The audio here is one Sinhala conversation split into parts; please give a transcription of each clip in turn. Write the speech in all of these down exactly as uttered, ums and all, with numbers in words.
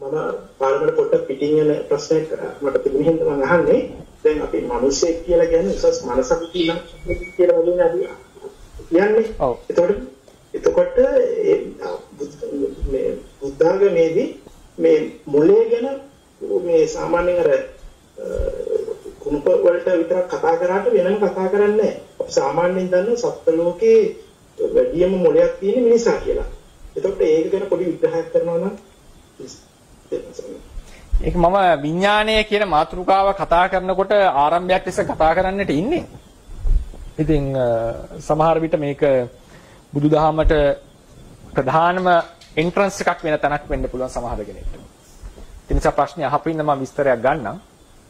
මම පාරකට පොඩ්ඩක් පිටින් යන ප්‍රශ්නයක් මට තිබුණ හින්දා මම අහන්නේ දැන් අපි මිනිස්සෙක් කියලා කියන්නේ උසස් මනසක් තියෙන කියලා වගේ අපි කියන්නේ. ඔව්. එතකොට එතකොට මේ බුද්ධාගමේදී මේ මොලේ ගැන මේ සාමාන්‍යයෙන් අර කුණප වලට විතරක් කතා කරාට වෙනම කතා කරන්නේ නැහැ. අපි සාමාන්‍යයෙන් දන්න සත්ත්ව ලෝකේ වැඩියම මොලයක් තියෙන මිනිසා කියලා. එතකොට ඒක ගැන පොඩි විග්‍රහයක් කරනවා නම් ඒක මම විඥානය කියන මාතෘකාව කතා කරනකොට ආරම්භයක් ලෙස කතා කරන්නට ඉන්නේ. ඉතින් සමහර විට මේක බුදුදහමට ප්‍රධානම එන්ට්‍රන්ස් එකක් වෙන තැනක් වෙන්න පුළුවන් සමහර කෙනෙක්ට. ඒ නිසා ප්‍රශ්නේ අහපින්න මම විස්තරයක් ගන්නම්.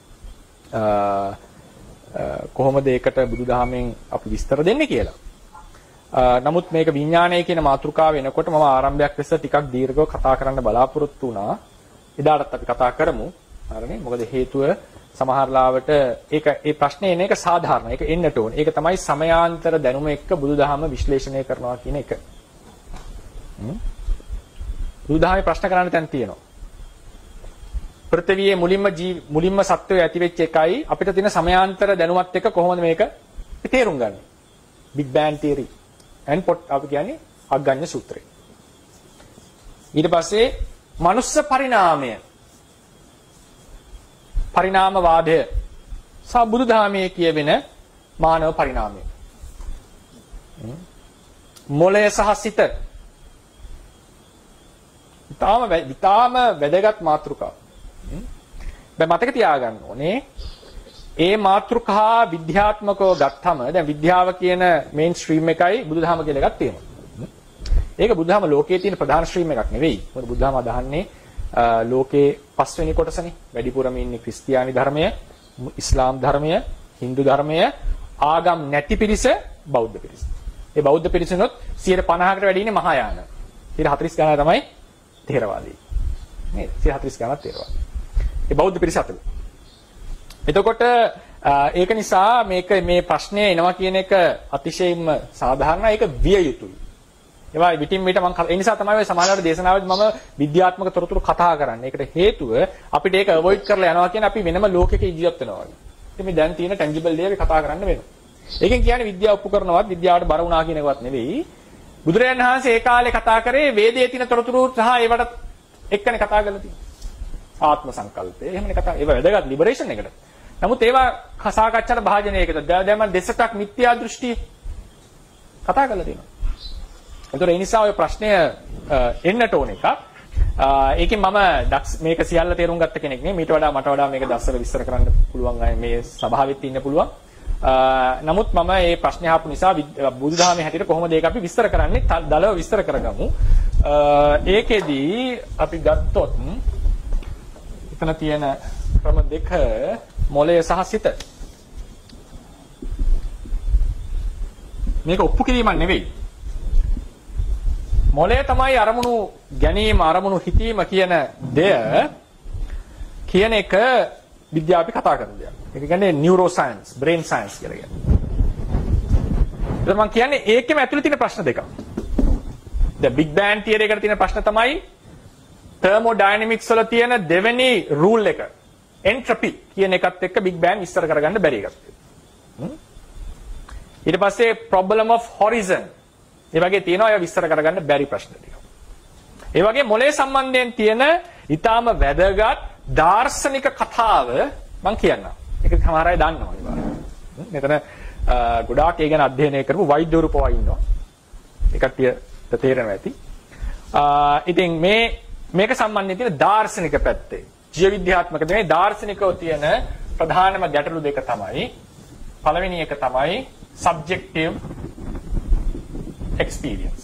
කොහොමද ඒකට බුදුදහමෙන් අපි විස්තර දෙන්නේ කියලා. නමුත් මේක විඥානය කියන මාතෘකාව වෙනකොට මම ආරම්භයක් ලෙස ටිකක් දීර්ඝව කතා කරන්න බලාපොරොත්තු වුණා. එදාටත් අපි කතා කරමු. හරිනේ? මොකද හේතුව සමහර ලාවට ඒක ඒ ප්‍රශ්නේ එන එක සාධාරණයි. ඒක එන්නට ඕනේ. ඒක තමයි සමයාන්තර දැනුම එක්ක බුදුදහම විශ්ලේෂණය කරනවා කියන එක. හ්ම්. බුදුදහමේ ප්‍රශ්න කරන්න තැන් තියෙනවා. පෘථිවියේ මුලින්ම ජී මුලින්ම සත්වය ඇති වෙච්ච එකයි අපිට තියෙන සමයාන්තර දැනුමත් එක්ක කොහොමද මේක තේරුම් ගන්නේ? Big Bang Theory and pot අපි කියන්නේ අග්ගඤ්ඤ සූත්‍රය. ඊට පස්සේ මනුස්ස පරිණාමය පරිණාමවාදය සහ බුදුදහමේ කියවෙන මානව පරිණාමය. මොළය සහ සිත. ඊටාම ඊටාම වැදගත් මාතෘකාවක්. දැන් මතක තියාගන්න ඕනේ ඒ මාතෘකා විද්‍යාත්මකව ගත්තම දැන් විද්‍යාව කියන මේන් ස්ට්‍රීම් එකයි බුදුදහම කියලා එකක් තියෙනවා. ඒක බුදුදහම ලෝකයේ තියෙන ප්‍රධාන ස්ට්‍රීම් එකක් නෙවෙයි. මොකද බුදුදහම අදහන්නේ ලෝකේ පස්වෙනි කොටසනේ. වැඩිපුරම ඉන්නේ ක්‍රිස්තියානි ධර්මය, ඉස්ලාම් ධර්මය, හින්දු ධර්මය, ආගම් නැති පිරිස, බෞද්ධ පිරිස. ඒ බෞද්ධ පිරිසනොත් සියයට පනහකට වැඩි ඉන්නේ මහායාන. සියයට හතළිස් ගණන තමයි ථේරවාදී. නේද? සියයට හතළිස් ගණනක් ථේරවාදී. ඒ බෞද්ධ පිරිස අතර. එතකොට ඒක නිසා මේක මේ ප්‍රශ්නේ එනවා කියන එක අතිශයින්ම සාධාරණයි. ඒක විය යුතුයි. ඒවා විටින් විට මම ඒ නිසා තමයි ඔය සමාජාචාර දේශනාවේදී මම විද්‍යාත්මක තොරතුරු කතා කරන්නේ. ඒකට හේතුව අපිට ඒක අවොයිඩ් කරලා යනවා කියන්නේ අපි වෙනම ලෝකයක ජීවත් වෙනවා වගේ. ඉතින් මේ දැන් තියෙන ටැන්ජිබල් දේ අපි කතා කරන්න වෙනවා. ඒකෙන් කියන්නේ විද්‍යාව ඔප්පු කරනවත් විද්‍යාවට බර වුණා කියන එකවත් නෙවෙයි. බුදුරජාණන් වහන්සේ ඒ කාලේ කතා කරේ වේදයේ තියෙන තොරතුරු සහ ඒවට එක්කනේ කතා කරලා තියෙන්නේ. ආත්ම සංකල්පය. එහෙමනේ කතා. ඒව වැදගත් ලිබරේෂන් එකට. නමුත් ඒවා සාකච්ඡාට භාජනයකට දැන් මම දෙසටක් මිත්‍යා දෘෂ්ටි කතා කරලා තියෙනවා. ඒතර ඒ නිසා ඔය ප්‍රශ්නය එන්නට ඕන එකක්. ඒකෙන් මම මේක සියල්ල තේරුම් ගත්ත කෙනෙක් නෙමෙයි. මීට වඩා මට වඩා මේක දස්සර විස්තර කරන්න පුළුවන් අය මේ සභාවෙත් ඉන්න පුළුවන්. නමුත් මම මේ ප්‍රශ්නේ අහපු නිසා බුදුදහමේ හැටියට කොහොමද ඒක අපි විස්තර කරන්නේ? දලව විස්තර කරගමු. ඒකෙදී අපි ගත්තොත් එතන තියෙන ක්‍රම දෙක මොළය සහ සිත. මේක ඔප්පු කිරීමක් නෙවෙයි. මොළය තමයි අරමුණු ගැනීම අරමුණු හිතීම කියන දෙය කියන එක විද්‍යාව අපි කතා කරන දෙයක්. ඒක කියන්නේ නියුරෝ සයන්ස්, බ්‍රේන් සයන්ස් කියලා කියන්නේ. ඒක මම කියන්නේ ඒකෙම ඇතුළේ තියෙන ප්‍රශ්න දෙකක්. The Big Bang Theory එකට තියෙන ප්‍රශ්න තමයි thermodynamics වල තියෙන දෙවෙනි රූල් එක. entropy කියන එකත් එක්ක Big Bang විස්තර කරගන්න බැරි එකක්. ඊට පස්සේ problem of horizon ඒ වගේ තියෙනවා ඒවා විස්තර කරගන්න බැරි ප්‍රශ්න ටික. ඒ වගේ මොලේ සම්බන්ධයෙන් තියෙන ඊටාම වැදගත් දාර්ශනික කතාව මම කියන්නම්. ඒක සමහර අය දන්නවා ඒවා. මෙතන ගොඩාක් ඒ ගැන අධ්‍යයනය කරපු වෛද්‍යවරු පවා ඉන්නවා. ඒ කට්ටියට තේරෙනවා ඇති. ඉතින් මේ මේක සම්බන්ධයෙන් තියෙන දාර්ශනික පැත්තේ ජීව විද්‍යාත්මක දෙන්නේ දාර්ශනිකව තියෙන ප්‍රධානම ගැටලු දෙක තමයි පළවෙනි එක තමයි subjective experience.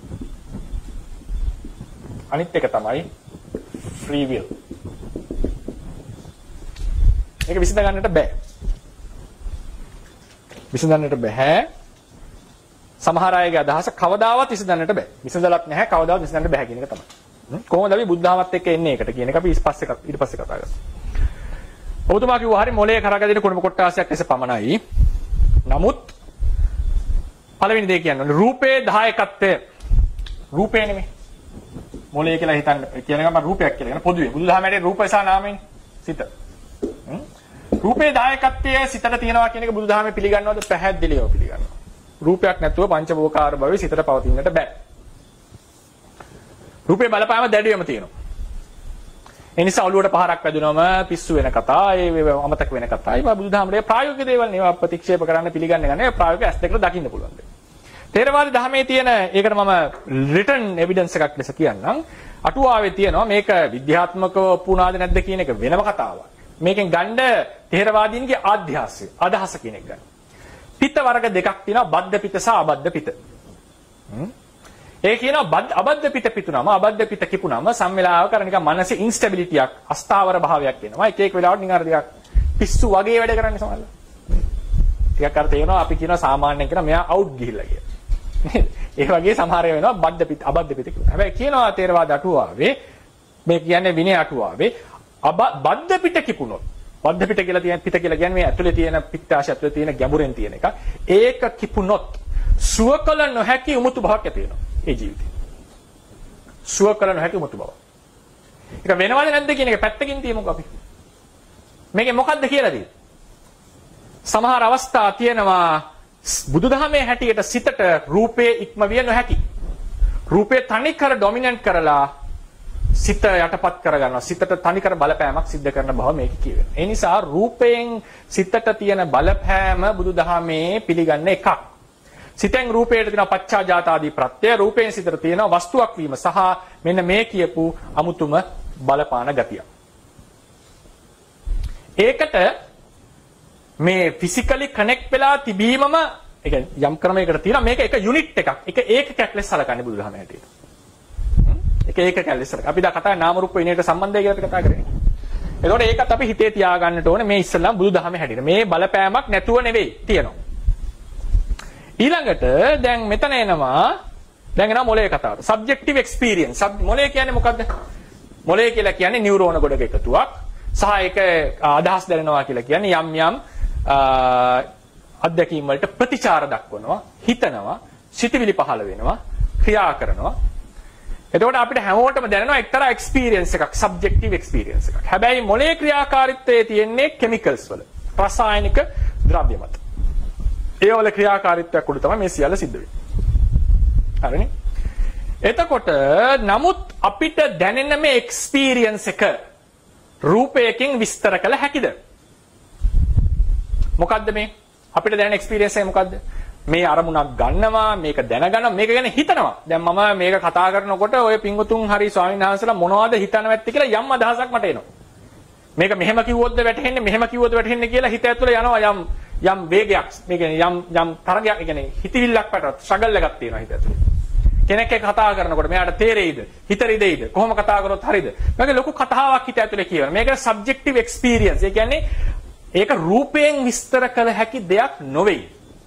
අනිත් එක තමයි free will. මේක විසඳ ගන්නට බෑ. විසඳන්නට බෑ. සමහර අයගේ අදහස කවදාවත් විසඳන්නට බෑ. විසඳලත් නැහැ කවදාවත් විසඳන්න බෑ කියන එක තමයි. කොහොමද අපි බුද්ධාමත් එක්ක එන්නේ ඒකට කියන එක අපි ඊට පස්සේ ඊට පස්සේ කතා කරමු. ඔබතුමා කිව්වා හරි මොලේ කරකදින කුණප කොටාසයක් ලෙස පමණයි. නමුත් පළවෙනි දේ කියන්නේ රූපේ දායකත්වය. රූපේ නෙමෙයි. මොලේ කියලා හිතන්න කියන එක මම රූපයක් කියලා කියන පොදුවේ බුදුදහමේ රූපය සහ නාමයෙන් සිත. රූපේ දායකත්වයේ සිතට තියෙනවා කියන එක බුදුදහමේ පිළිගන්නවද? පැහැදිලිව පිළිගන්නවා. රූපයක් නැතුව පංචවෝකාර භවයේ සිතට පවතින්නට බෑ. රූපේ බලපෑම දැඩිවම තියෙනවා. ඒ නිසා ඔළුවට පහරක් වැදුනම පිස්සු වෙන කතා, ඒ අමතක වෙන කතා. ඒවා බුදුදහමේ ප්‍රායෝගික දේවල් නේ. ප්‍රතික්ෂේප කරන්න පිළිගන්නේ නැහැ. ප්‍රායෝගික ඇස් දෙකල දකින්න පුළුවන් දේ. තේරවාදී ධර්මයේ තියෙන ඒකට මම රිටන් එවිඩන්ස් එකක් ලෙස කියන්නම්. අටුවාවේ තියෙනවා මේක විද්‍යාත්මකව පුණාද නැද්ද කියන එක වෙනම කතාවක්. මේකෙන් ගන්න තේරවාදීන්ගේ ආධ්‍යාසය අදහස කියන එක ගන්න. පිත්ත වර්ග දෙකක් තියෙනවා බද්ධ පිත්ත සහ අබද්ධ පිත්ත. ඒ කියනවා අබද්ධ පිත්ත පිටුනම අබද්ධ පිත්ත කිපුනම සම්මෙලාවක අර නිකන් මනසේ ඉන්ස්ටැබිලිටියක් අස්ථාවර භාවයක් එනවා. එක එක වෙලාවට නිකන් අර ටිකක් පිස්සු වගේ වැඩ කරන්නේ සමහරවල්. ටිකක් අර තේරෙනවා අපි කියනවා සාමාන්‍යයෙන් කියන මෙයා අවුට් ගිහිල්ලා කියලා. නේද? ඒ වගේ සමහර ඒවා වෙනවා බද්ධ පිට අබද්ධ පිට කියනවා. හැබැයි කියනවා තේරවාද අටුවාවේ මේ කියන්නේ විනය අටුවාවේ අබ බද්ධ පිට කිපුණොත් බද්ධ පිට කියලා තියෙන පිට කියලා කියන්නේ මේ ඇතුලේ තියෙන පිත්තාශය ඇතුලේ තියෙන ගැඹුරෙන් තියෙන එක. ඒක කිපුණොත් සුවකල නොහැකි උමුතු බවක් ඇති වෙනවා ඒ ජීවිතේ. සුවකල නොහැකි උමුතු බව. ඒක වෙනවද නැද්ද කියන එක පැත්තකින් තියමුකෝ අපි. මේකේ මොකද්ද කියලා දෙන්නේ? සමහර අවස්ථා තියෙනවා බුදුදහමේ හැටියට සිතට රූපේ ඉක්මවිය නොහැකි. රූපේ තනිකර ඩොමිනන්ට් කරලා සිත යටපත් කරගන්නවා. සිතට තනිකර බලපෑමක් සිද්ධ කරන බව මේක කියවෙනවා. ඒ නිසා රූපයෙන් සිතට තියෙන බලපෑම බුදුදහමේ පිළිගන්න එකක්. සිතෙන් රූපයට තියෙන පච්චාජාත ආදී ප්‍රත්‍ය රූපයෙන් සිතට තියෙන වස්තුවක් වීම සහ මෙන්න මේ කියපු අමුතුම බලපාන ගතිය. ඒකට මේ ෆිසිකලි කනෙක්ට් වෙලා තිබීමම ඒ කියන්නේ යම් ක්‍රමයකට තියෙනවා මේක එක යුනිට් එකක්. එක ඒකකයක් ලෙස සලකන්නේ බුදුදහම හැටියට. එක ඒකකයක් ලෙස සලක. අපි දා කතා නාම රූප විනයට සම්බන්ධය කියලා අපි කතා කරන්නේ. ඒතකොට ඒකත් අපි හිතේ තියාගන්නට ඕනේ මේ ඉස්සෙල්ලාම බුදුදහම හැටියට. මේ බලපෑමක් නැතුව නෙවෙයි තියෙනවා. ඊළඟට දැන් මෙතන එනවා දැන් එනවා මොලේ කතාවට. Subjective experience. මොලේ කියන්නේ මොකද්ද? මොලේ කියලා කියන්නේ නියුරෝන ගොඩක එකතුවක්. සහ ඒක අදහස් දැනෙනවා කියලා කියන්නේ යම් යම් අත්දැකීම් වලට ප්‍රතිචාර දක්වනවා, හිතනවා, සිතවිලි පහළ වෙනවා, ක්‍රියා කරනවා. එතකොට අපිට හැමෝටම දැනෙනවා එක්තරා එක්ස්පීරියන්ස් එකක්, සබ්ජෙක්ටිව් එක්ස්පීරියන්ස් එකක්. හැබැයි මොලේ ක්‍රියාකාරීත්වයේ තියෙන්නේ කෙමිකල්ස් වල, රසායනික ද්‍රව්‍ය මත. ඒ වල ක්‍රියාකාරීත්වයක් උඩ තමයි මේ සියල්ල සිද්ධ වෙන්නේ. හරිනේ? එතකොට නමුත් අපිට දැනෙන මේ එක්ස්පීරියන්ස් එක රූපයකින් විස්තර කළ හැකිද? මොකද්ද මේ? අපිට දැනෙන එක්ස්පීරියන්ස් එක මොකද්ද? මේ අරමුණක් ගන්නවා, මේක දැනගන්නවා, මේක ගැන හිතනවා. දැන් මම මේක කතා කරනකොට ඔය පිංගුතුන් හරි ස්වාමීන් වහන්සේලා මොනවද හිතනවද කියලා යම් අදහසක් මට එනවා. මේක මෙහෙම කිව්වොත්ද වැටහෙන්නේ, මෙහෙම කිව්වොත් වැටහෙන්නේ කියලා හිත ඇතුලේ යනවා යම් යම් වේගයක්. මේ කියන්නේ යම් යම් තරගයක්, ඒ කියන්නේ හිතවිල්ලක් පැටවත් ස්ට්‍රගල් එකක් තියෙනවා හිත ඇතුලේ. කෙනෙක් එක්ක කතා කරනකොට මෙයාට තේරෙයිද? හිතරිදෙයිද? කොහොම කතා කරොත් හරිද? මේක ලොකු කතාවක් හිත ඇතුලේ කියවන. මේක සබ්ජෙක්ටිව් එක්ස්පීරියන්ස්. ඒ කියන්නේ ඒක රූපයෙන් විස්තර කළ හැකි දෙයක් නොවේ.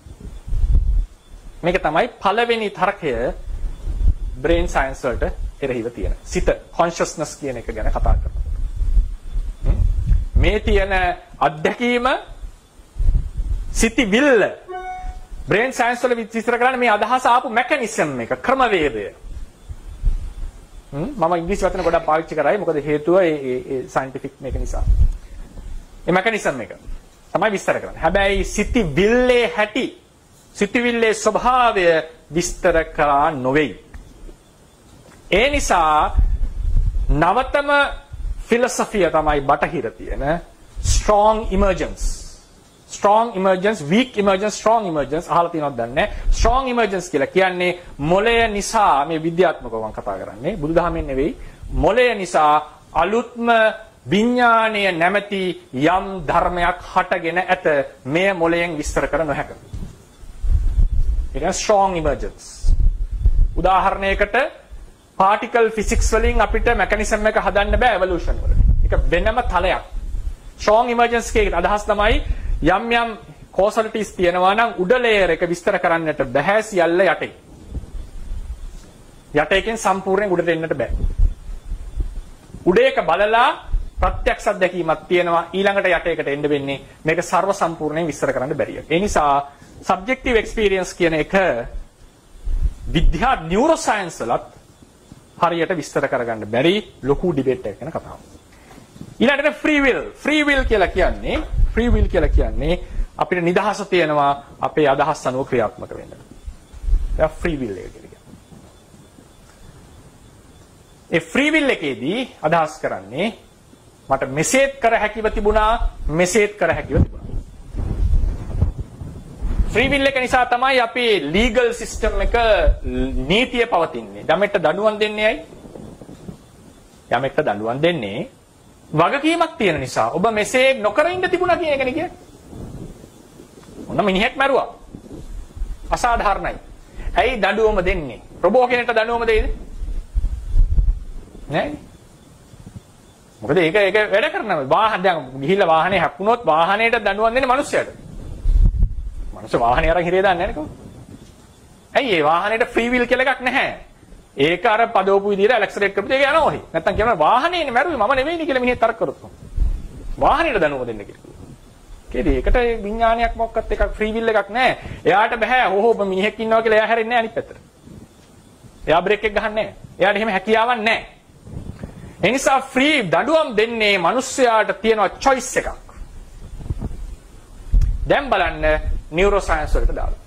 මේක තමයි පළවෙනි තර්කය බ්‍රේන් සයන්ස් වලට එරෙහිව තියෙන. සිත කොන්ෂස්නස් කියන එක ගැන කතා කරනවා. මේ තියෙන අත්දැකීම සිතිවිල්ල බ්‍රේන් සයන්ස් වල විස්තර කරන්නේ මේ අදහස ආපු මෙකැනිසම් එක, ක්‍රමවේදය. මම ඉංග්‍රීසි වචන ගොඩක් පාවිච්චි කරායි මොකද හේතුව ඒ ඒ සයන්ටිෆික් මේක නිසා. මේ මෙකැනිසම් එක තමයි විස්තර කරන්නේ. හැබැයි සිතිවිල්ලේ හැටි, සිතිවිල්ලේ ස්වභාවය විස්තර කරා නොවේ. ඒ නිසා නවතම ෆිලොසොෆිය තමයි බටහිර තියෙන strong emergence. strong emergence, weak emergence, strong emergence අහලා තියෙනවද දන්නේ නැහැ. strong emergence කියලා කියන්නේ මොළය නිසා, මේ විද්‍යාත්මකව මම කතා කරන්නේ බුදුදහමෙන් නෙවෙයි, මොළය නිසා අලුත්ම විඥාණය නැමැති යම් ධර්මයක් හටගෙන ඇත. මෙය මොළයෙන් විස්තර කර නොහැක. ඒක strong emergence. උදාහරණයකට particle physics වලින් අපිට mechanism එක හදන්න බෑ evolution වලට. ඒක වෙනම තලයක්. strong emergence එකේ අදහස් තමයි යම් යම් causalities තියෙනවා නම් උඩ layer එක විස්තර කරන්නට බෑ, සියල්ල යටේ. යටේකින් සම්පූර්ණයෙන් උඩට එන්නට බෑ. උඩ එක බලලා ප්‍රත්‍යක්ෂ අත්දැකීමක් තියෙනවා, ඊළඟට යටේකට එන්න වෙන්නේ. මේක ਸਰව සම්පූර්ණයෙන් විස්තර කරන්න බැරිය. ඒ නිසා subjective experience කියන එක විද්‍යා නියුරෝසයන්ස් වලත් හරියට විස්තර කරගන්න බැරි ලොකු ඩිබේට් එකක් ගැන කතා කරමු. ඊළඟට free will. free will කියලා කියන්නේ free will කියලා කියන්නේ අපිට නිදහස තියෙනවා අපේ අදහස් අනුව ක්‍රියාත්මක වෙන්න. ඒක free will එක කියලා කියනවා. ඒ free will එකේදී අදහස් කරන්නේ මට මෙසේත් කර හැකිව තිබුණා මෙසේත් කර හැකිව තිබුණා. free will එක නිසා තමයි අපේ legal system එක නීතිය පවතින්නේ. යමෙක්ට දඬුවම් දෙන්නේ ඇයි? යමෙක්ට දඬුවම් දෙන්නේ වගකීමක් තියෙන නිසා. ඔබ මෙසේ නොකර ඉන්න තිබුණා කියන එකනේ කියන්නේ. මොන මිනිහෙක් මැරුවා. අසාධාරණයි. ඇයි දඬුවම දෙන්නේ? රොබෝ කෙනෙක්ට දඬුවම දෙයිද? නෑ. මොකද ඒක ඒක වැඩ කරනවා. වාහන දැන් ගිහිල්ලා වාහනේ හැප්පුණොත් වාහනේට දඬුවම් දෙන්නේ මිනිස්සයාට. මිනිස්සු වාහනේ අරන් හිරේ දාන්නේ නැනේ කොහොමද? ඇයි ඒ වාහනේට ෆ්‍රී විල් කියලා එකක් නැහැ. ඒක අර පදවපු විදිහට ඇක්සලරේට් කරපු දෙක යනවා ඔහි. නැත්තම් කියනවා වාහනේනේ මැරුවේ මම නෙවෙයිනේ කියලා මිනිහෙක් තරක කරොත්. වාහනේට දඬුවම දෙන්න කියලා. ඒකේ ඒකට විඥානයක් මොකක්වත් එකක් ෆ්‍රී විල් එකක් නැහැ. එයාට බෑ ඕහො ඔබ මිනිහෙක් ඉන්නවා කියලා එයා හැරෙන්නේ නැහැ අනිත් පැත්තට. එයා බ්‍රේක් එක ගහන්නේ නැහැ. එයාට එහෙම හැකියාවක් නැහැ. ඒ නිසා ෆ්‍රී දඬුවම් දෙන්නේ මිනිස්සයාට තියෙන choice එකක්. දැන් බලන්න neuroscience වලට දාලා.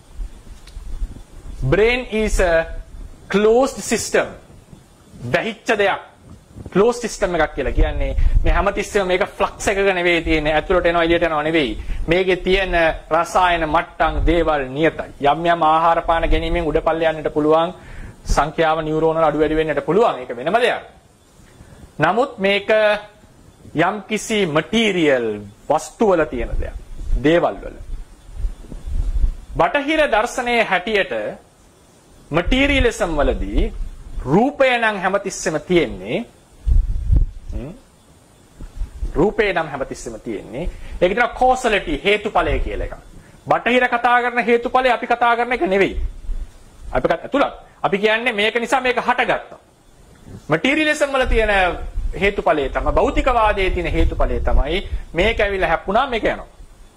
brain is a closed system. වැහිච්ච දෙයක්. closed system එකක් කියලා කියන්නේ මේ හැමතිස්සෙම මේක flux එකක නෙවෙයි තියෙන්නේ. ඇතුළට එනවා එළියට යනවා නෙවෙයි. මේකේ තියෙන රසායන මට්ටම් දේවල් නියතයි. යම් යම් ආහාර පාන ගැනීමෙන් උඩපල්ල යන්නට පුළුවන්. සංඛ්‍යාව නියුරෝන වල අඩු වැඩි වෙන්නට පුළුවන්. ඒක වෙනම දෙයක්. නමුත් මේක යම් කිසි මටීරියල් වස්තු වල තියෙන දෙයක්. දේවල් වල. බටහිර දර්ශනයේ හැටියට මටීරියලිසම් වලදී රූපය නම් හැමතිස්සෙම තියෙන්නේ රූපේ නම් හැමතිස්සෙම තියෙන්නේ ඒක කියන කෝසලිටි හේතුඵලය කියලා එකක්. බටහිර කතා කරන හේතුඵලය අපි කතා කරන එක නෙවෙයි. අපි ඇතුළත් අපි කියන්නේ මේක නිසා මේක හටගත්තා. මටීරියලිසම් වල තියෙන හේතුඵලය තමයි භෞතිකවාදයේ තියෙන හේතුඵලය තමයි මේක ඇවිල්ලා හැප්පුණා මේක යනවා.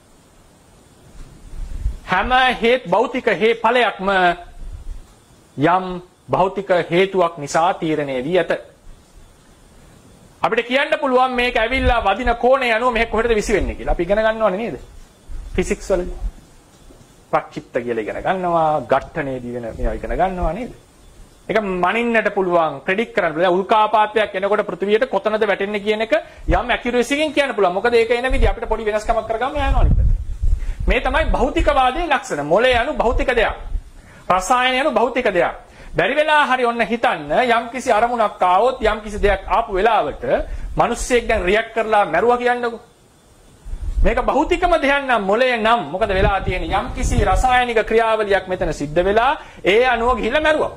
හැම හේත් භෞතික හේ ඵලයක්ම යම් භෞතික හේතුවක් නිසා තීරණය වී ඇත. අපිට කියන්න පුළුවන් මේක ඇවිල්ලා වදින කෝණය අනුව මේක කොහෙටද විසි වෙන්නේ කියලා. අපි ඉගෙන ගන්නවනේ නේද? ෆිසික්ස් වලදී. ප්‍රක්ෂිප්ත කියලා ඉගෙන ගන්නවා, ඝට්ටණයේදී වෙන මේවා ඉගෙන ගන්නවා නේද? ඒක මනින්නට පුළුවන්, ප්‍රෙඩික්ට් කරන්න පුළුවන්. උල්කාපාතයක් එනකොට පෘථිවියට කොතනද වැටෙන්නේ කියන එක යම් ඇකියුරසි එකකින් කියන්න පුළුවන්. මොකද ඒක එන විදිහ අපිට පොඩි වෙනස්කමක් කරගන්න යනවා නේද? මේ තමයි භෞතිකවාදයේ ලක්ෂණ. මොලේ අනු භෞතික දෙයක්. රසායන අනු භෞතික දෙයක්. බැරි වෙලා හරි ඔන්න හිතන්න යම්කිසි අරමුණක් ආවොත් යම්කිසි දෙයක් ආපු වෙලාවට මිනිස්සෙක් දැන් රියැක්ට් කරලා මැරුවා කියන්නකො. මේක භෞතිකම දෙයක් නම් මොලේ නම් මොකද වෙලා තියෙන්නේ යම්කිසි රසායනික ක්‍රියාවලියක් මෙතන සිද්ධ වෙලා ඒ අනුව ගිහිල්ලා මැරුවා.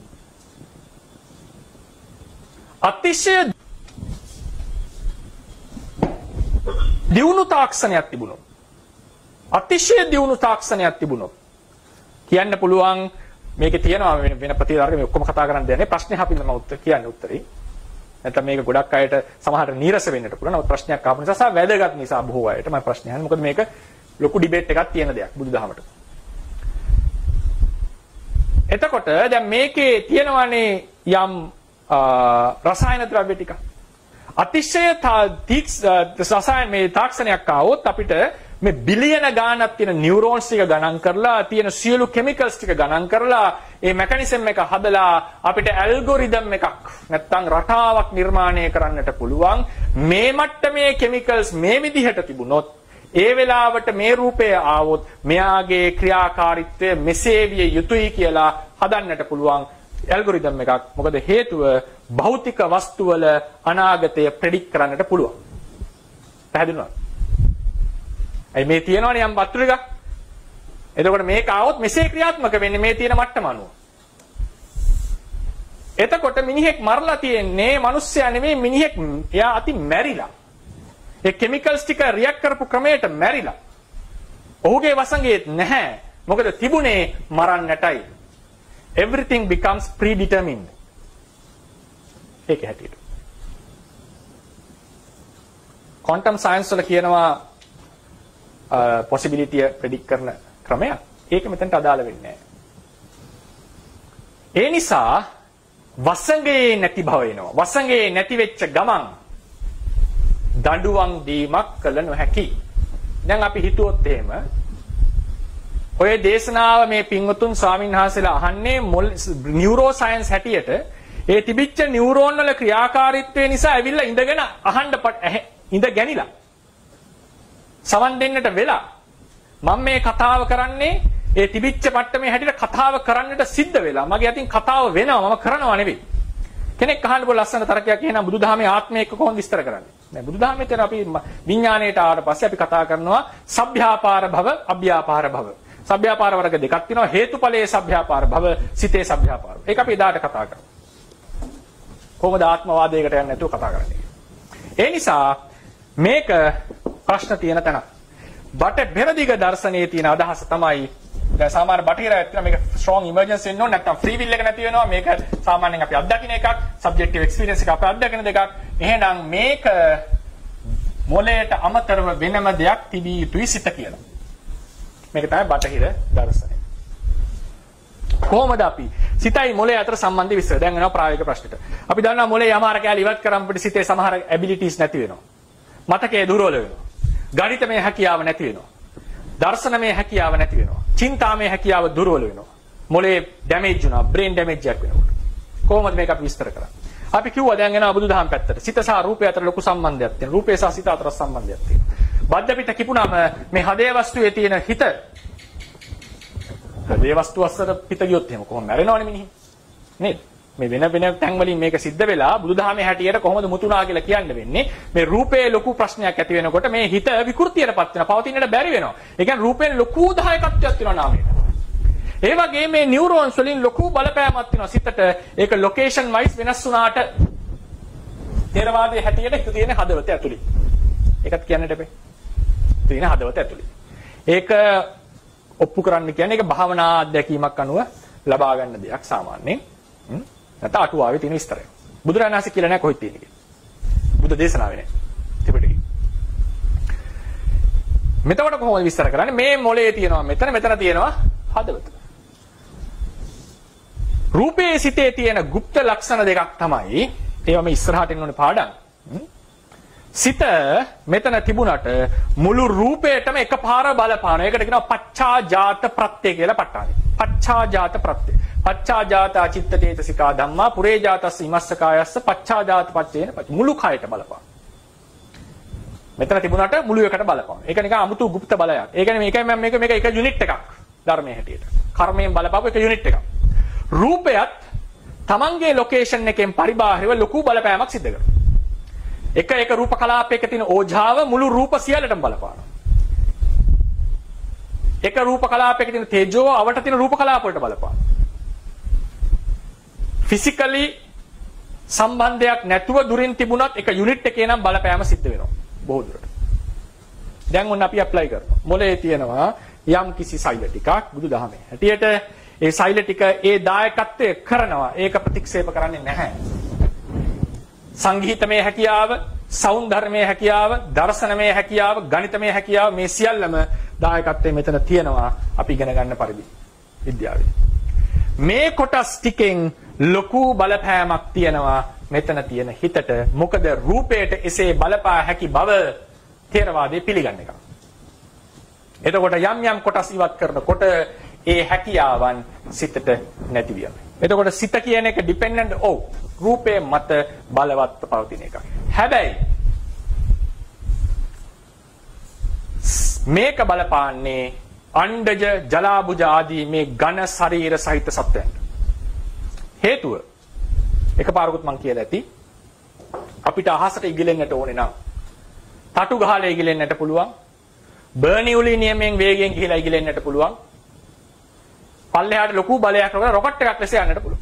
අතිශය දියුණු තාක්ෂණයක් තිබුණොත් අතිශය දියුණු තාක්ෂණයක් තිබුණොත් කියන්න පුළුවන් මේකේ තියෙනවා වෙන වෙන ප්‍රතිවර්ග මේ ඔක්කොම කතා කරන්න දෙන්නේ ප්‍රශ්නේ අපිට මම උත්තර කියන්නේ උත්තරේ නැත්නම් මේක ගොඩක් අයට සමහරට නීරස වෙන්නට පුළුවන් නමුත් ප්‍රශ්නයක් ආපු නිසා සහ වැදගත් නිසා බොහෝ අයට මම ප්‍රශ්නේ අහන්නේ මොකද මේක ලොකු ඩිබේට් එකක් තියෙන දෙයක් බුදුදහමට. එතකොට දැන් මේකේ තියෙනවානේ යම් රසායන ද්‍රව්‍ය ටික අතිශය රසායන මේ තාක්ෂණයක් ආවොත් අපිට මේ බිලියන ගාණක් තියෙන නියුරෝන්ස් ටික ගණන් කරලා තියෙන සියලු කිමිකල්ස් ටික ගණන් කරලා ඒ මෙකැනිසම් එක හදලා අපිට ඇල්ගොරිතම් එකක් නැත්නම් රටාවක් නිර්මාණය කරන්නට පුළුවන් මේ මට්ටමේ කිමිකල්ස් මේ විදිහට තිබුණොත් ඒ වෙලාවට මේ රූපය ආවොත් මෙයාගේ ක්‍රියාකාරීත්වය මෙසේ විය යුතුයි කියලා හදන්නට පුළුවන් ඇල්ගොරිතම් එකක්. මොකද හේතුව භෞතික වස්තු වල අනාගතය ප්‍රෙඩික්ට් කරන්නට පුළුවන්. පැහැදිලිවද? අයි මේ තියෙනවනේ යම් වස්තු ටිකක්. එතකොට මේක ආවොත් මෙසේ ක්‍රියාත්මක වෙන්නේ මේ තියෙන මට්ටම අනුව. එතකොට මිනිහෙක් මරලා තියෙන්නේ මිනිස්සයා නෙමෙයි මිනිහෙක් එයා අති මැරිලා. ඒ කිමිකල්ස් ටික රියැක්ට් කරපු ක්‍රමයට මැරිලා. ඔහුගේ වසඟේ නැහැ. මොකද තිබුණේ මරන්නටයි. Everything becomes predetermined. ඒක හැටියට. quantum science වල කියනවා possibility predict කරන ක්‍රමයක්. ඒක මෙතනට අදාළ වෙන්නේ නැහැ. ඒ නිසා වසඟේ නැති භව එනවා. වසඟේ නැති වෙච්ච ගමන් දඬුවම් දීමක් කළ නොහැකි. දැන් අපි හිතුවොත් එහෙම ඔය දේශනාව මේ පින්වතුන් ස්වාමීන් වහන්සේලා අහන්නේ නියුරෝ සයන්ස් හැටියට ඒ තිබිච්ච නියුරෝන් වල ක්‍රියාකාරීත්වය නිසා ඇවිල්ලා ඉඳගෙන අහන්න ඉඳ ගැනිලා සවන් දෙන්නට වෙලා මම මේ කතාව කරන්නේ ඒ තිබිච්ච පට්ටමේ හැටියට කතාව කරන්නට සිද්ධ වෙලා මගේ අතින් කතාව වෙනවා මම කරනවා නෙවෙයි. කෙනෙක් අහන්න බෝ ලස්සන තරකයක් එහෙනම් බුදුදහමේ ආත්මය එක්ක කොහොමද විස්තර කරන්නේ? නෑ බුදුදහමේ තේර අපි විඥාණයට ආවට පස්සේ අපි කතා කරනවා සබ්භ්‍යාපාර භව, අභ්‍යාපාර භව. සබ්භ්‍යාපාර වර්ග දෙකක් තියෙනවා. හේතුඵලයේ සබ්භ්‍යාපාර භව, සිතේ සබ්භ්‍යාපාර. ඒක අපි එදාට කතා කරමු. කොහොමද ආත්මවාදයකට යන්නේ නැතුව කතා කරන්නේ? ඒ නිසා මේක ප්‍රශ්න තියෙන තැන. බට පෙරදිග දර්ශනයේ තියෙන අදහස තමයි දැන් සාමාන්‍ය බටහිර ඇත්තට මේක strong emergence වෙන්න ඕනේ නැත්නම් free will එක නැති වෙනවා. මේක සාමාන්‍යයෙන් අපි අත්දකින්න එකක්, subjective experience එක අපි අත්දකින දෙකක්. එහෙනම් මේක මොළයට අමතරව වෙනම දෙයක් තිබිය යුතුයි සිත කියලා. මේක තමයි බටහිර දර්ශනය. කොහොමද අපි සිතයි මොළය අතර සම්බන්ධය විශ්ව දැන් වෙනවා ප්‍රායෝගික ප්‍රශ්නෙට. අපි දන්නවා මොළේ යමාර කැලි ඉවත් කරාම අපිට සිතේ සමහර abilities නැති වෙනවා. මතකයේ දුර්වල වෙනවා. ගණිතමය හැකියාව නැති වෙනවා. දර්ශනමය හැකියාව නැති වෙනවා. චින්තාමය හැකියාව දුර්වල වෙනවා. මොළේ ඩැමේජ් වුණා, බ්‍රේන් ඩැමේජ් එකක් වෙනවා. කොහොමද මේක අපි විස්තර කරන්නේ? අපි කිව්වා දැන් එනවා බුදුදහම පැත්තට. සිත සහ රූපය අතර ලොකු සම්බන්ධයක් තියෙනවා. රූපය සහ සිත අතර සම්බන්ධයක් තියෙනවා. බද්ධ පිට කිපුණාම මේ හදේ වස්තුවේ තියෙන හිත හදේ වස්තුව අස්සර පිට ගියොත් එහෙම කොහොම මැරෙනවනේ මිනිහ. නේද? මේ වෙන වෙන තැන් වලින් මේක සිද්ධ වෙලා බුදුදහමේ හැටියට කොහොමද මුතුනා කියලා කියන්න වෙන්නේ. මේ රූපයේ ලොකු ප්‍රශ්නයක් ඇති වෙනකොට මේ හිත විකෘතියටපත් වෙනවා. පවතින්නට බැරි වෙනවා. ඒ කියන්නේ රූපයෙන් ලොකු දායකත්වයක් තියෙනවා නාමයට. ඒ වගේ මේ නියුරෝන්ස් වලින් ලොකු බලපෑමක් තියෙනවා සිතට. ඒක ලොකේෂන් වයිස් වෙනස් වුණාට තේරවාදයේ හැටියට තියෙන හදවත ඇතුළේ. ඒකත් කියන්නට එපේ. තියෙන හදවත ඇතුළේ. ඒක ඔප්පු කරන්න කියන්නේ ඒක භාවනා අධ්‍යක්ීමක් අනුව ලබා ගන්න දෙයක් සාමාන්‍යයෙන්. නැත්නම් අටුවාවේ තියෙන විස්තරය. බුදුරජාණන් වහන්සේ කියලා නැහැ කොහෙද තියෙන්නේ කියලා. බුද්ධ දේශනාවේ නැහැ. ත්‍රිපිටකේ. මෙතකොට කොහොමද විස්තර කරන්නේ? මේ මොළයේ තියෙනවා මෙතන මෙතන තියෙනවා හදවත. රූපයේ සිතේ තියෙන গুপ্ত ලක්ෂණ දෙකක් තමයි ඒවා මේ ඉස්සරහට එන්න ඕනේ පාඩම්. සිත මෙතන තිබුණට මුළු රූපයටම එකපාර බලපාන. ඒකට කියනවා පච්චාජාත ප්‍රත්‍ය කියලා පට්ටානේ. පච්චාජාත ප්‍රත්‍ය. පච්චාජාත චිත්තචේතසිකා ධම්මා පුරේජාතස්ස ඉමස්සකායස්ස පච්චාජාත පච්චේන මුළු කයට බලපාන. මෙතන තිබුණාට මුළු එකට බලපාන. ඒක නිකන් අමුතු গুপ্ত බලයක්. ඒ කියන්නේ මේකයි මම මේක මේක එක යුනිට් එකක් ධර්මයේ හැටියට. කර්මයෙන් බලපාපු එක යුනිට් එකක්. රූපයත් තමන්ගේ ලොකේෂන් එකෙන් පරිබාහිරව ලොකු බලපෑමක් සිද්ධ කරනවා. එක එක රූප කලාපයක තියෙන ඕජාව මුළු රූප සියල්ලටම බලපානවා. එක රූප කලාපයක තියෙන තේජෝ අවට තියෙන රූප කලාප වලට බලපානවා. ෆිසිකලි සම්බන්ධයක් නැතුව දුරින් තිබුණත් එක යුනිට් එකේ නම් බලපෑම සිද්ධ වෙනවා බොහෝ දුරට. දැන් ඔන්න අපි ඇප්ලයි කරනවා. මොලේ තියෙනවා යම් කිසි සෛල ටිකක් බුදුදහමේ හැටියට ඒ සෛල ටික ඒ දායකත්වය කරනවා. ඒක ප්‍රතික්ෂේප කරන්නේ නැහැ. සංගීතමය හැකියාව, සෞන්දර්යමය හැකියාව, දර්ශනමය හැකියාව, ගණිතමය හැකියාව මේ සියල්ලම දායකත්වයේ මෙතන තියෙනවා අපි ඉගෙන ගන්න පරිදි විද්‍යාවේ. මේ කොටස් ටිකෙන් ලොකු බලපෑමක් තියෙනවා මෙතන තියෙන හිතට. මොකද රූපයට එසේ බලපා හැකි බව ථේරවාදයේ පිළිගන්න එක. එතකොට යම් යම් කොටස් ඉවත් කරනකොට ඒ හැකියාවන් සිතට නැති වෙනවා. එතකොට සිත කියන එක ඩිපෙන්ඩන්ට් ඔව් රූපේ මත බලවත් පවතින එකක්. හැබැයි මේක බලපාන්නේ අණ්ඩජ ජලාබුජ ආදී මේ ඝන ශරීර සහිත සත්වයන්ට. හේතුව එකපාරකුත් මං කියලා ඇති අපිට අහසට ඉගිලෙන්නට ඕනේ නම් තටු ගහලා ඉගිලෙන්නට පුළුවන්. බර්නියුලි නියමයෙන් වේගයෙන් ගිහිලා ඉගිලෙන්නට පුළුවන්. පල්ලෙහාට ලොකු බලයක් කරලා රොකට් එකක් ලෙස යන්නට පුළුවන්.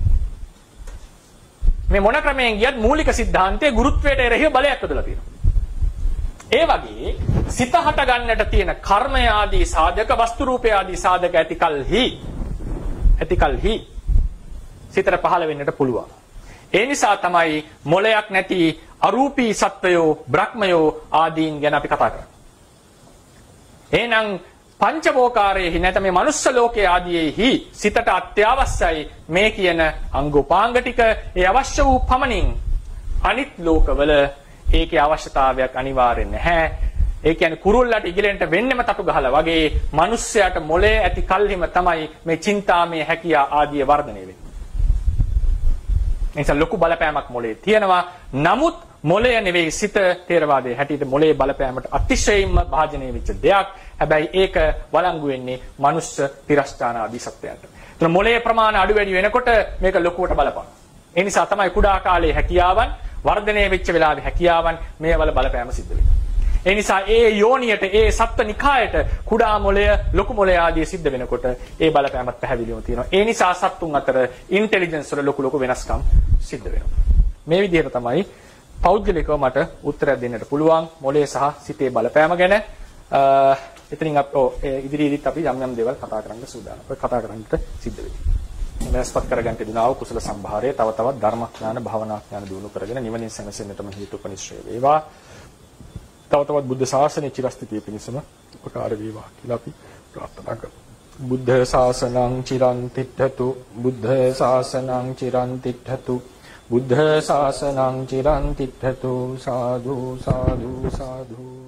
මේ මොන ක්‍රමයෙන් ගියත් මූලික સિદ્ધාන්තයේ ගුරුත්වයට එරෙහිව බලයක් යොදලා තියෙනවා. ඒ වගේ සිත හට ගන්නට තියෙන කර්මය ආදී සාධක වස්තු රූපය ආදී සාධක ඇතිකල්හි ඇතිකල්හි සිතට පහළ වෙන්නට පුළුවන්. ඒ නිසා තමයි මොලයක් නැති අරූපී සත්වයෝ බ්‍රහ්මයෝ ආදීන් ගැන අපි කතා කරන්නේ. එහෙනම් පංචවෝකාරයේහි නැත්නම් මේ මනුස්ස ලෝකයේ ආදීෙහි සිතට අත්‍යවශ්‍යයි මේ කියන අංග උපාංග ටික. ඒ අවශ්‍ය වූ පමණින් අනිත් ලෝකවල ඒකේ අවශ්‍යතාවයක් අනිවාර්යෙන් නැහැ. ඒ කියන්නේ කුරුල්ලට ඉගලෙන්ට වෙන්නෙම තටු ගහලා වගේ මිනිස්සයාට මොලේ ඇති කල්හිම තමයි මේ චින්තාමය හැකියා ආදී වර්ධනය වෙන්නේ. එනිසා ලොකු බලපෑමක් මොලේ තියෙනවා. නමුත් මොලය නෙවෙයි සිත තේරවාදයේ හැටියට මොලේ බලපෑමට අතිශයින්ම භාජනය වෙච්ච දෙයක්. හැබැයි ඒක වළංගු වෙන්නේ මනුස්ස තිරස්ථාන ආදී සත්‍යයන්ට. ඒතර මොලේ ප්‍රමාණය අඩු වැඩි වෙනකොට මේක ලොකුවට බලපාන. ඒ නිසා තමයි කුඩා කාලයේ හැකියාවන් වර්ධනය වෙච්ච වෙලාවේ හැකියාවන් මේවල බලපෑම සිද්ධ වෙන්නේ. ඒ නිසා ඒ යෝනියට ඒ සත්ත්ව නිකායට කුඩා මොලය ලොකු මොලය ආදී සිද්ධ වෙනකොට ඒ බලපෑමත් පැහැදිලිවම තියෙනවා. ඒ නිසා සත්තුන් අතර ඉන්ටෙලිජන්ස් වල ලොකු ලොකු වෙනස්කම් සිද්ධ වෙනවා. මේ විදිහට තමයි පෞද්ගලිකව මට උත්තරයක් දෙන්නට පුළුවන් මොලේ සහ සිතේ බලපෑම ගැන. එතනින් අප ඉදිරියේදීත් අපි යම් යම් දේවල් කතා කරන්න සූදානම්. ඔය කතා කරන්නට සිද්ධ වෙන්නේ. මෙලස්පත් කරගන්න දිනාව කුසල සම්භාරය තව තවත් ධර්මඥාන භාවනාඥාන දිනු කරගෙන නිවනින් සැනසෙන්නටම හේතුපනිශ්‍රේ වේවා. තව තවත් බුද්ධ ශාසනයේ චිරස්ථිතිය පිණිසම උපකාර වේවා කියලා අපි ප්‍රාර්ථනා කරමු. බුද්ධ ශාසනං චිරන් තිට්ඨතු බුද්ධ ශාසනං චිරන් තිට්ඨතු බුද්ධ ශාසනං චිරන් තිට්ඨතු සාදු සාදු සාදු